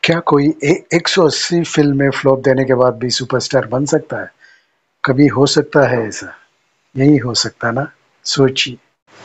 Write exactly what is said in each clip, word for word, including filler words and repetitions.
क्या कोई ए एक सौ अस्सी फ़िल्में फ्लॉप देने के बाद भी सुपरस्टार बन सकता है? कभी हो सकता है ऐसा? नहीं हो सकता ना? सोचिए।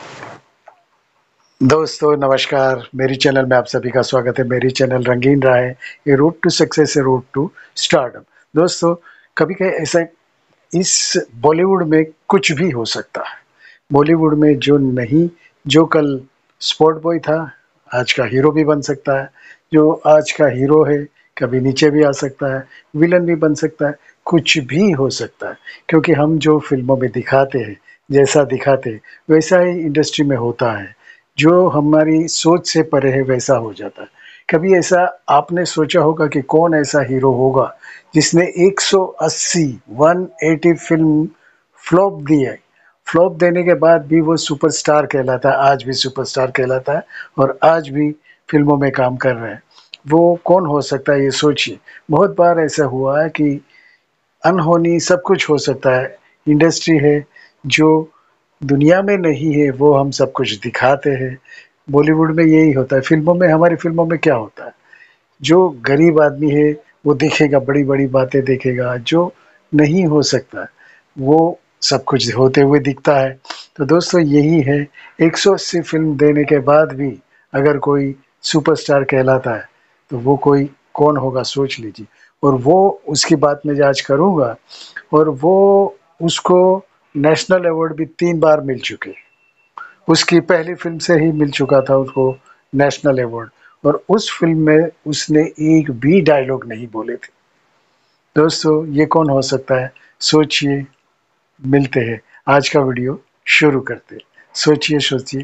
दोस्तों नमस्कार, मेरी चैनल में आप सभी का स्वागत है। मेरी चैनल रंगीन राह है, ये रोड टू सक्सेस है, रोड टू स्टारडम। दोस्तों, कभी कभी ऐसा इस बॉलीवुड में कुछ भी हो सकता है। बॉलीवुड में जो नहीं जो कल स्पॉट बॉय था, आज का हीरो भी बन सकता है। जो आज का हीरो है, कभी नीचे भी आ सकता है, विलन भी बन सकता है, कुछ भी हो सकता है। क्योंकि हम जो फ़िल्मों में दिखाते हैं, जैसा दिखाते हैं, वैसा ही इंडस्ट्री में होता है। जो हमारी सोच से परे है, वैसा हो जाता है। कभी ऐसा आपने सोचा होगा कि कौन ऐसा हीरो होगा जिसने एक सौ अस्सी एक सौ अस्सी फ़िल्म फ्लॉप दी है। फ्लॉप देने के बाद भी वो सुपरस्टार कहलाता है, आज भी सुपरस्टार कहलाता है और आज भी फ़िल्मों में काम कर रहे हैं। वो कौन हो सकता है, ये सोचिए। बहुत बार ऐसा हुआ है कि अनहोनी सब कुछ हो सकता है। इंडस्ट्री है, जो दुनिया में नहीं है, वो हम सब कुछ दिखाते हैं। बॉलीवुड में यही होता है। फ़िल्मों में, हमारी फ़िल्मों में क्या होता है, जो गरीब आदमी है, वो देखेगा, बड़ी-बड़ी बातें देखेगा। जो नहीं हो सकता, वो सब कुछ होते हुए दिखता है। तो दोस्तों यही है, एक सौ अस्सी फ़िल्म देने के बाद भी अगर कोई सुपरस्टार कहलाता है, तो वो कोई कौन होगा सोच लीजिए। और वो उसकी बात मैं आज करूँगा और वो उसको नेशनल अवार्ड भी तीन बार मिल चुके। उसकी पहली फ़िल्म से ही मिल चुका था उसको नेशनल अवार्ड और उस फ़िल्म में उसने एक भी डायलॉग नहीं बोले थे। दोस्तों ये कौन हो सकता है? सोचिए, मिलते हैं। आज का वीडियो शुरू करते हैं। सोचिए, सोचिए।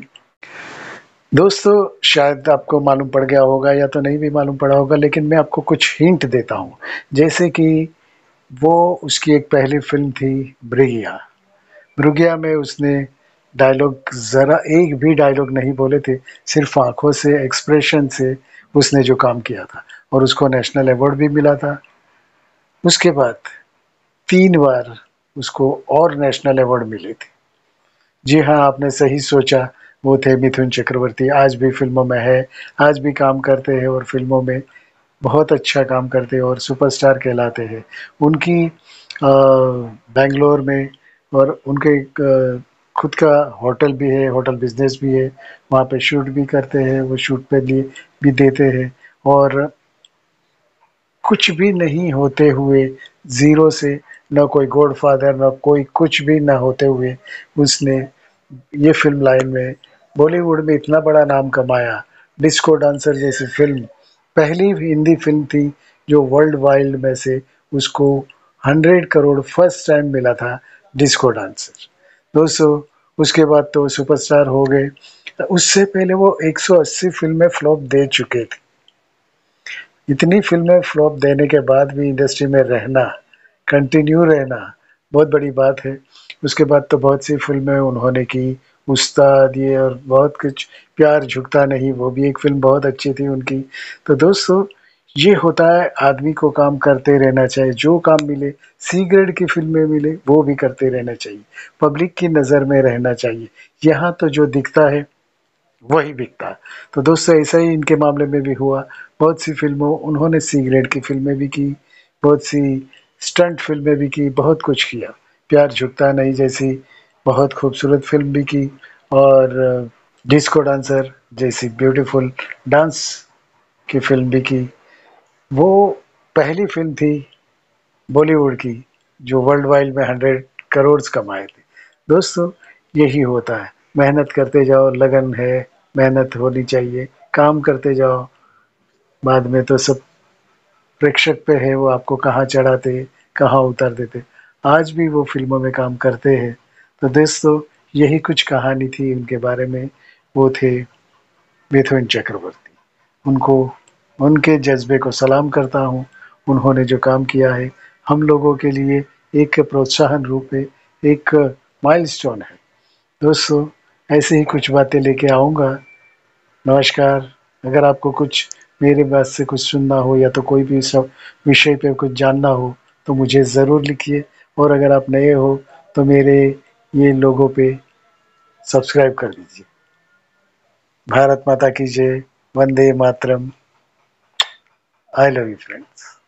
दोस्तों शायद आपको मालूम पड़ गया होगा या तो नहीं भी मालूम पड़ा होगा, लेकिन मैं आपको कुछ हिंट देता हूँ। जैसे कि वो उसकी एक पहली फ़िल्म थी मृगया। मृगया में उसने डायलॉग ज़रा एक भी डायलॉग नहीं बोले थे, सिर्फ़ आँखों से, एक्सप्रेशन से उसने जो काम किया था और उसको नेशनल अवार्ड भी मिला था। उसके बाद तीन बार उसको और नेशनल अवार्ड मिले थे। जी हाँ, आपने सही सोचा, वो थे मिथुन चक्रवर्ती। आज भी फ़िल्मों में है, आज भी काम करते हैं और फ़िल्मों में बहुत अच्छा काम करते हैं और सुपरस्टार कहलाते हैं। उनकी अ, बैंगलोर में और उनके एक अ, खुद का होटल भी है, होटल बिज़नेस भी है। वहाँ पे शूट भी करते हैं, वो शूट पे लिए भी देते हैं और कुछ भी नहीं होते हुए, ज़ीरो से, ना कोई गॉडफ़ादर, ना कोई कुछ भी ना होते हुए उसने ये फ़िल्म लाइन में बॉलीवुड में इतना बड़ा नाम कमाया। डिस्को डांसर जैसी फ़िल्म पहली हिंदी फ़िल्म थी जो वर्ल्ड वाइड में से उसको सौ करोड़ फर्स्ट टाइम मिला था, डिस्को डांसर। दोस्तों उसके बाद तो सुपरस्टार हो गए। उससे पहले वो एक सौ अस्सी फ़िल्में फ्लॉप दे चुके थे। इतनी फ़िल्में फ्लॉप देने के बाद भी इंडस्ट्री में रहना, कंटिन्यू रहना बहुत बड़ी बात है। उसके बाद तो बहुत सी फ़िल्में उन्होंने की, उस्ताद ये और बहुत कुछ, प्यार झुकता नहीं, वो भी एक फ़िल्म बहुत अच्छी थी उनकी। तो दोस्तों ये होता है, आदमी को काम करते रहना चाहिए। जो काम मिले, सी ग्रेड की फ़िल्में मिले, वो भी करते रहना चाहिए। पब्लिक की नज़र में रहना चाहिए। यहाँ तो जो दिखता है वही बिकता है। तो दोस्तों ऐसा ही इनके मामले में भी हुआ। बहुत सी फ़िल्मों उन्होंने सी ग्रेड की फ़िल्में भी की, बहुत सी स्टंट फ़िल्में भी की, बहुत कुछ किया। प्यार झुकता नहीं जैसी बहुत खूबसूरत फ़िल्म भी की और डिस्को डांसर जैसी ब्यूटीफुल डांस की फ़िल्म भी की। वो पहली फ़िल्म थी बॉलीवुड की जो वर्ल्ड वाइड में सौ करोड़ कमाए थे। दोस्तों यही होता है, मेहनत करते जाओ, लगन है, मेहनत होनी चाहिए, काम करते जाओ। बाद में तो सब प्रेक्षक पे है, वो आपको कहाँ चढ़ाते, कहाँ उतार देते। आज भी वो फ़िल्मों में काम करते हैं। तो दोस्तों यही कुछ कहानी थी उनके बारे में। वो थे मिथुन चक्रवर्ती। उनको, उनके जज़्बे को सलाम करता हूँ। उन्होंने जो काम किया है, हम लोगों के लिए एक प्रोत्साहन रूप है, एक माइलस्टोन है। दोस्तों ऐसे ही कुछ बातें लेके आऊँगा। नमस्कार। अगर आपको कुछ मेरे बात से कुछ सुनना हो या तो कोई भी सब विषय पे कुछ जानना हो, तो मुझे ज़रूर लिखिए और अगर आप नए हो, तो मेरे ये लोगों पे सब्सक्राइब कर दीजिए। भारत माता की जय, Vande Mataram. I love you, friends.